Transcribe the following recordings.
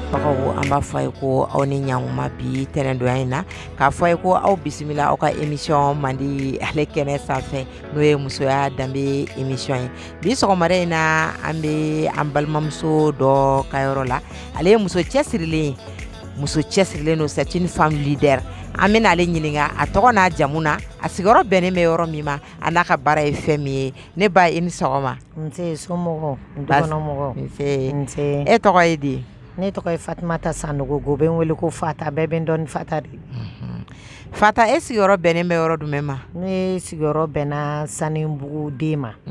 lamɛnbagaw an b'a fɔ a ye ko aw ni ɲankuma bi tɛnɛndonya in na k'a fɔ a ye ko aw bisimila aw ka émission mandi ale kɛnɛ sanfɛ n'o ye musoya danbe émission ye bi sɔgɔmada in na an bɛ an balimamuso dɔ ka yɔrɔ la ale ye muso cɛsirilen don c'est une femme leader an bɛna ale ɲininka a tɔgɔ n'a jamu na a sigiyɔrɔ bɛnnen bɛ yɔrɔ min ma a n'a ka baara ye fɛn min ye ne ba i ni sɔgɔma nse somɔgɔw dukɔnɔmɔgɔw nse e tɔgɔ ye di ne tɔgɔ ye Fatumata Sanogo go bɛ n wele ko Fata bɛɛ bɛ n dɔn ni Fata de Fata e sigiyɔrɔ bɛnnen bɛ yɔrɔ jumɛn ma ne sigiyɔrɔ bɛnna Sanibugu den ma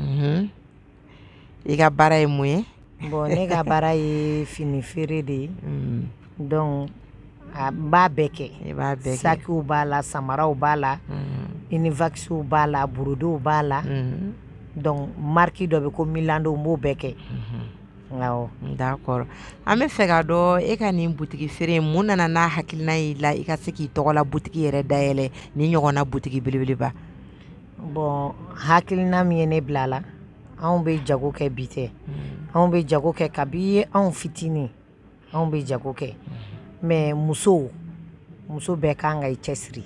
i ka baara ye mun ye bon ne ka baara ye fini feere de ye donc a b'a bɛɛ kɛ i b'a bɛɛ kɛ sakiw b'a la samaraw b'a la univaxiw b'a la burudow b'a la donc marque dɔ bɛ ko Milando n b'o bɛɛ kɛ awɔ d'accord an bɛ fɛ ka dɔn e ka nin butigi feere mun nana n'a hakilina y'i la i ka se k'i tɔgɔ la butigi yɛrɛ dayɛlɛ ni ɲɔgɔnna butigi belebeleba bon hakilina min ye ne bila la anw bɛ jago kɛ bi tɛ anw bɛ jago kɛ kabi anw fitinin anw bɛ jago kɛ mais muso bɛɛ kan ka i cɛsiri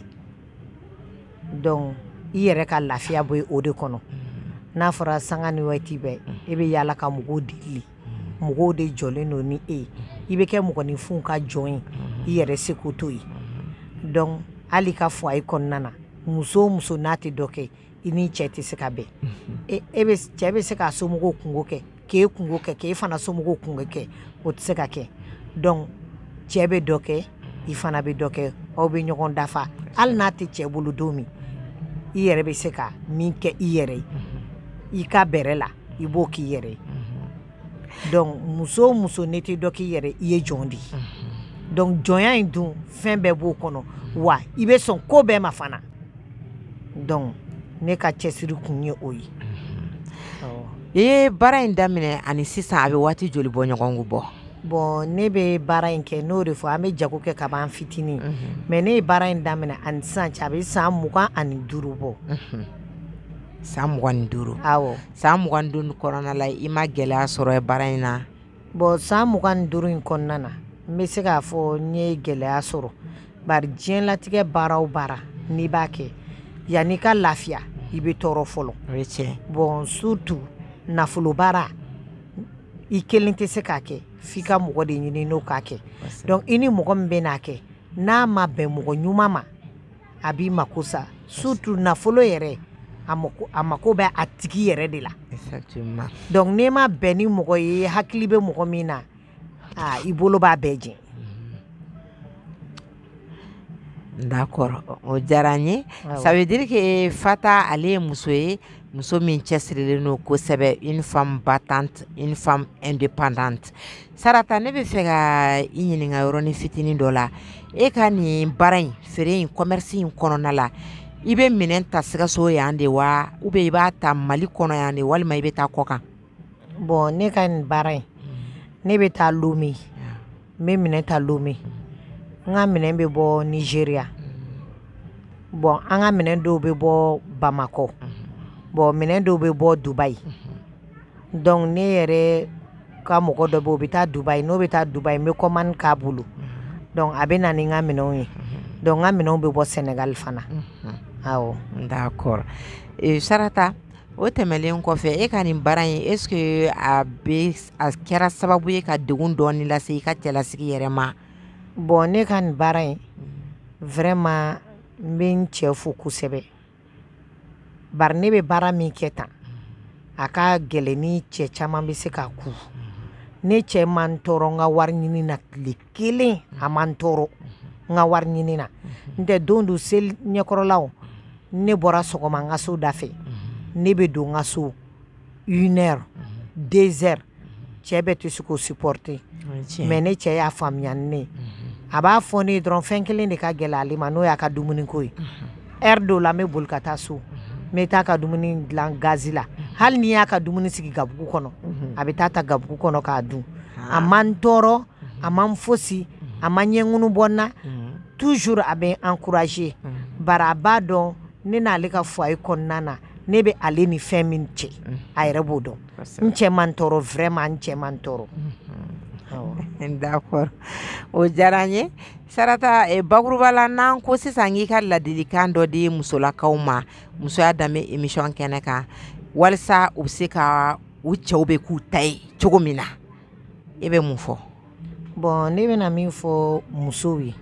donc i yɛrɛ ka lafiya bɔ o de kɔnɔ n'a fɔra sanga ni waati bɛɛ e bɛ yaala ka mɔgɔw deli mɔgɔw de jɔlen don ni e i bɛ kɛ mɔgɔninfinw ka jɔn ye i yɛrɛ seko to ye donc hali ka foyer kɔnɔna na muso o muso n'a tɛ dɔ kɛ i ni cɛ tɛ se ka bɛn cɛ bɛ se k'a somɔgɔw kungo kɛ k'e kungo kɛ k'e fana somɔgɔw kungo kɛ o tɛ se ka kɛ donc cɛ bɛ dɔ kɛ i fana bɛ dɔ kɛ aw bɛ ɲɔgɔn dafa hali n'a tɛ cɛ bolo don min i yɛrɛ bɛ se ka min kɛ i yɛrɛ ye i ka bɛrɛ la i b'o k'i yɛrɛ ye donc muso o muso ne tɛ dɔ k'i yɛrɛ i ye jɔn de ye donc jɔnya in dun fɛn bɛɛ b'o kɔnɔ wa i bɛ sɔn ko bɛɛ ma fana donc ne ka cɛsiri kun ye o ye i ye baara in daminɛ ani sisan a bɛ waati joli bɔ ɲɔgɔn bɔ bon ne bɛ baara in kɛ n'o de fɔ an bɛ jago kɛ ka ban fitinin mais ne ye baara in daminɛ ani sisan cɛ a bɛ san 25 bɔ san 25 awɔ san 25 kɔnɔna la i ma gɛlɛya sɔrɔ baara in na bon san 25 in kɔnɔna na n bɛ se k'a fɔ n ye gɛlɛya sɔrɔ bari diɲɛlatigɛ baara o baara n'i b'a kɛ yanni ka lafiya i bɛ tɔɔrɔ fɔlɔ o ye tiɲɛ bon surtout nafolo baara i kelen tɛ se k'a kɛ f'i ka mɔgɔ de ɲini n'o k'a kɛ donc i ni mɔgɔ min bɛ n'a kɛ n'a ma bɛn mɔgɔ ɲuman ma a b'i mako sa surtout nafolo yɛrɛ a mako bɛ a tigi yɛrɛ de la effectivement donc n'e ma bɛn ni mɔgɔ ye hakili bɛ mɔgɔ min na i bolo b'a bɛɛ jɛn d'accord o diyara n ye ça veut dire que Fata ale ye muso ye muso min cɛsirilen don kosɛbɛ une femme battante une femme indépendante Sarata ne bɛ fɛ ka i ɲininka yɔrɔnin fitinin dɔ la e ka nin baara in feere in commerce in kɔnɔna la i bɛ minɛn ta Sikaso yan de wa ou bien i b'a ta Mali kɔnɔ yan de walima i bɛ taa kɔkan bon ne ka nin baara in ne bɛ taa Lomé n bɛ minɛn ta Lomé n ka minɛn bɛ bɔ Nigeria bon an ka minɛn dɔw bɛ bɔ Bamako bon minɛn dɔw bɛ bɔ Dubaï donc ne yɛrɛ ka mɔgɔ dɔ bɛ o bɛ taa Dubaï n'o bɛ taa Dubaï n bɛ commande k'a bolo donc a bɛ na ni n ka minɛnw ye donc n ka minɛnw bɛ bɔ Sénégal fana awɔ d'accord Sarata o tɛmɛlen kɔfɛ e ka nin baara in est-ce que a kɛra sababu ye ka degun dɔɔni lase i ka cɛlasigi yɛrɛ ma bon ne ka nin baara in vraiment n bɛ n cɛ fo kosɛbɛ bari ne bɛ baara min kɛ tan a ka gɛlɛn ni cɛ caman bɛ se k'a ku ne cɛ ma n tɔɔrɔ n ka wari ɲini na tile kelen a ma n tɔɔrɔ n ka wari ɲini na n tɛ don do seli ɲɛkɔrɔlaw ne bɔra sɔgɔma n ka so da fɛ ne bɛ don n ka so 1 heure 2 heures cɛ bɛɛ tɛ se k'o supporter mais ne cɛ y'a faamuya ni ne ye a b'a fɔ ne ye dɔrɔn fɛn kelen de ka gɛlɛn ale ma n'o y'a ka dumuniko ye heure dɔw la n bɛ boli ka taa so n bɛ taa ka dumuni dilan gazi la hali ni y'a ka dumuni sigi gabugu kɔnɔ a bɛ taa ta gabugu kɔnɔ k'a dun a ma n tɔɔrɔ a ma n fosi a ma ɲɛŋunu bɔ n na toujours a bɛ n encourager bari a b'a dɔn ne n'ale ka foyer kɔnɔna na ne bɛ ale ni fɛn min cɛ a yɛrɛ b'o dɔn n cɛ ma n tɔɔrɔ vraiment n cɛ ma n tɔɔrɔ D'accord. O diyara n ye Sarata bakuruba la n'an ko sisan k'i ka ladilikan dɔ di musolakaw ma musoya danbe émission kɛnɛ kan walasa u bɛ se ka u cɛw bɛ k'u ta ye cogo min na i bɛ mun fɔ. Bon ne bɛna min fɔ musow ye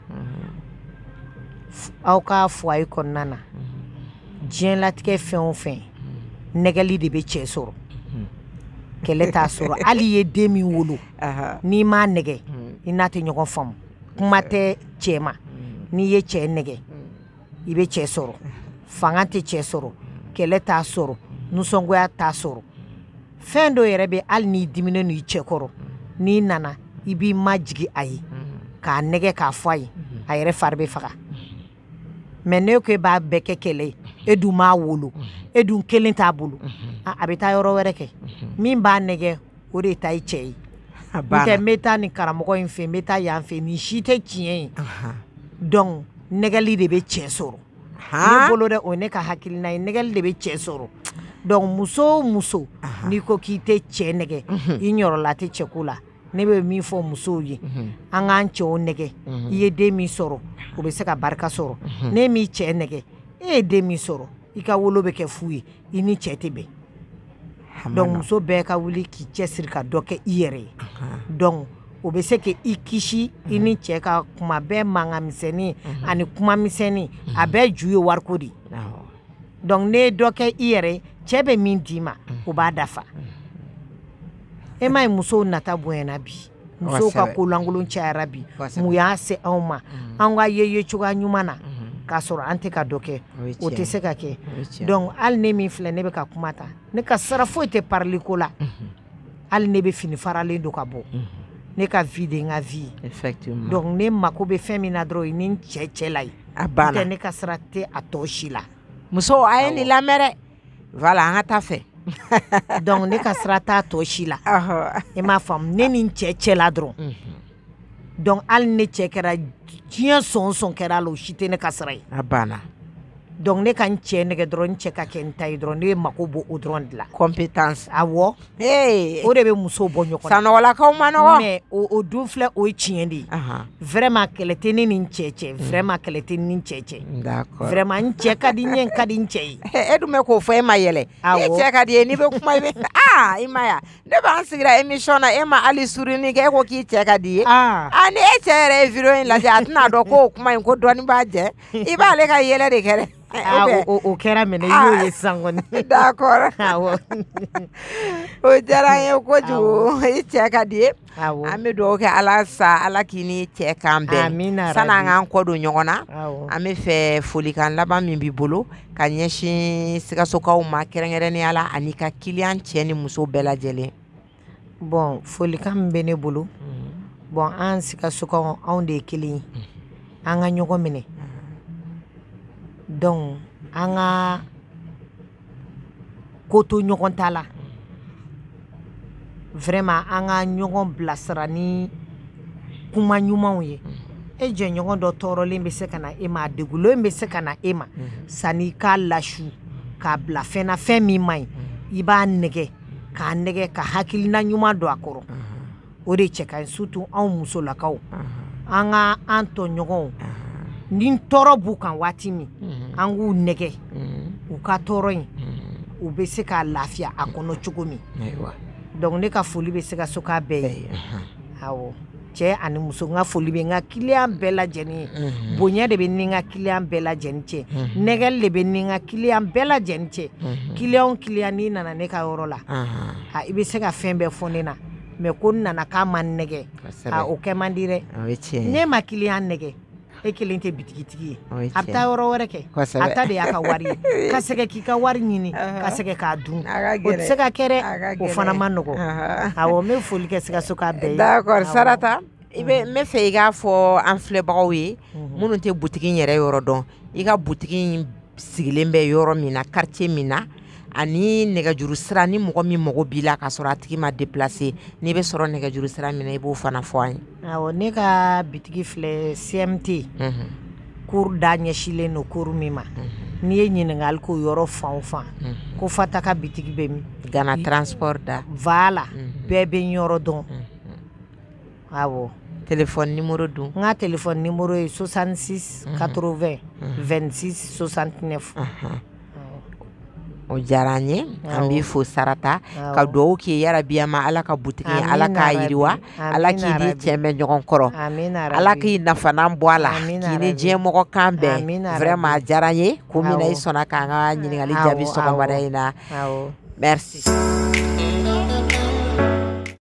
aw ka foyer kɔnɔna na diɲɛlatigɛ fɛn o fɛn nɛgɛli de bɛ cɛ sɔrɔ kɛlɛ t'a sɔrɔ hali i ye den min wolo n'i m'a nɛgɛ i n'a tɛ ɲɔgɔn faamu kuma tɛ cɛ ma n'i ye cɛ nɛgɛ i bɛ cɛ sɔrɔ fanga tɛ cɛ sɔrɔ kɛlɛ t'a sɔrɔ nisɔngoya t'a sɔrɔ fɛn dɔ yɛrɛ bɛ hali n'i diminen don i cɛ kɔrɔ n'i nana i b'i majigi a ye k'a nɛgɛ k'a fɔ a ye a yɛrɛ fari bɛ faga mais ne ko e b'a bɛɛ kɛ kɛlɛ ye e dun m'a wolo e dun kelen t'a bolo a bɛ taa yɔrɔ wɛrɛ kɛ min b'a nɛgɛ o de ta ye cɛ ye n tɛ n bɛ taa nin karamɔgɔ in fɛ n bɛ taa yan fɛ nin si tɛ tiɲɛ ye donc nɛgɛli de bɛ cɛ sɔrɔ ne bolo dɛ o ye ne ka hakilina ye nɛgɛli de bɛ cɛ sɔrɔ donc muso o muso n'i ko k'i tɛ cɛ nɛgɛ i ɲɔrɔla tɛ cɛko la ne bɛ min fɔ musow ye an k'an cɛw nɛgɛ i ye den min sɔrɔ o bɛ se ka barika sɔrɔ ne m'i cɛ nɛgɛ e ye den min sɔrɔ i ka wolo bɛ kɛ fu ye i ni cɛ tɛ bɛn donc muso bɛɛ ka wuli k'i cɛsiri ka dɔ kɛ i yɛrɛ ye donc o bɛ se ka i kisi i ni cɛ ka kuma bɛɛ mankan misɛnnin ani kuma misɛnnin a bɛɛ ju ye wariko de donc ne ye dɔ kɛ i yɛrɛ ye cɛ bɛ min d'i ma o b'a dafa e ma ye musow nata bonyana bi musow ka kolankolon cayara bi mun y'a se anw ma an ka ye cogoya ɲuman na k'a sɔrɔ an tɛ ka dɔ kɛ o tɛ se ka kɛ donc hali ne min filɛ ne bɛ ka kuma ta ne ka sara foyi tɛ parili ko la hali ne bɛ fini faralen don ka bɔ ne ka vie de n ka vie effectivement donc ne mako bɛ fɛn min na dɔrɔn o ni n cɛ la ye a banna tɛ ne ka sara tɛ a tɔ si la muso a ye nin lamɛn dɛ voilà an ka taa fɛ donc ne ka sira t'a tɔ si la i m'a faamu ne ni n cɛ la dɔrɔn donc hali ne cɛ kɛra diɲɛ sɔn kɛra la o si tɛ ne ka sira ye a banna donc ne ka n cɛ nɛgɛ dɔrɔn n cɛ ka kɛ n ta ye dɔrɔn ne ye mako bɔ o dɔrɔn de la compétence awɔ o de bɛ musow bɔ ɲɔgɔn na sanɔgɔlakaw ma nɔgɔ mais o dun filɛ o ye tiɲɛ de ye vraiment kɛlɛ tɛ ne ni n cɛ vraiment kɛlɛ tɛ ni n cɛ d'accord vraiment n cɛ ka di n ye n ka di n cɛ ye e dun bɛ k'o fɔ e ma yɛlɛ e cɛ ka di ye n'i bɛ kuma i bɛ i ma ya ne b'an sigira émission na e ma hali suruni kɛ e ko k'i cɛ ka di ye ni e cɛ yɛrɛ ye vidéo in lajɛ a tɛna dɔn ko o kuma in ko dɔɔni b'a jɛ i b'ale ka yɛlɛ de kɛ dɛ o kɛra mɛnɛ i y'o ye sisan kɔni d'accord o diyara n ye kojugu i cɛ ka di ye an bɛ dugawu kɛ ala sa ala k'i ni cɛ kan bɛn san'an k'an kɔ don ɲɔgɔn na an bɛ fɛ folikan laban min b'i bolo ka ɲɛsin Sikasokaw ma kɛrɛnkɛrɛnnenya la ani ka client cɛ ni muso bɛɛ lajɛlen. Bon folikan min bɛ ne bolo bon an Sikasokaw anw de ye kelen ye an ka ɲɔgɔn minɛ donc an ka ko to ɲɔgɔn ta la vraiment an ka ɲɔgɔn bilasira ni kuma ɲumanw ye e jɛɲɔgɔn dɔ tɔɔrɔlen bɛ se ka na e ma a degulen bɛ se ka na e ma sanni k'a lasu k'a bila fɛn na fɛn min man ɲi i b'a nɛgɛ k'a nɛgɛ ka hakilina ɲuman don a kɔrɔ o de cɛ ka ɲi surtout anw musolakaw an ka an tɔɲɔgɔnw ni tɔɔrɔ b'u kan waati min an k'u nɛgɛ u ka tɔɔrɔ in u bɛ se ka lafiya a kɔnɔ cogo min donc ne ka foli bɛ Sikasoka bɛɛ ye awɔ cɛ ani muso n ka foli bɛ n ka client bɛɛ lajɛlen ye bonya de bɛ ni n ka client bɛɛ lajɛlen cɛ nɛgɛli de bɛ ni n ka client bɛɛ lajɛlen cɛ client n'i nana ne ka yɔrɔ la i bɛ se ka fɛn bɛɛ fɔ ne na mais ko n nana k'a ma nɛgɛ o kɛ man di dɛ ne ma client nɛgɛ e kelen tɛ bitigitigi ye a bɛ taa yɔrɔ wɛrɛ kɛ a ta de y'a ka wari ye ka segin k'i ka wari ɲini ka segin k'a dun o tɛ se ka kɛ dɛ o fana ma nɔgɔ awɔ n bɛ foli kɛ Sikasoka bɛɛ ye d'accord Sarata n bɛ fɛ i k'a fɔ an filɛbagaw ye minnu tɛ butigi yɛrɛ yɔrɔ dɔn i ka butigi sigilen bɛ yɔrɔ min na quartier min na ani nɛgɛjuru sira ni mɔgɔ min mago b'i la k'a sɔrɔ a tigi ma déplacer n'i bɛ sɔrɔ nɛgɛjuru sira min na i b'o fana fɔ an ye. awɔ ne ka bitigi filɛ CMT cour da ɲɛsilen don cour min ma n'i ye ɲininkali k'o yɔrɔ fan o fan ko Fataka bitigi bɛ min Gana transport da voilà bɛɛ bɛ n yɔrɔ dɔn Awo. Téléphone numéro dun. Nga téléphone numéro est 66 80 26 69. O jaranye ambi fo sarata ka do ki yara biya ma ala ka butiki ala ka yiriwa ala ki di chembe nyogon koro ala ki nafana mbwala ki ni je moko kambe vraiment jaranye ko mina isona ka nga nyini ngali jabi so ko marina merci.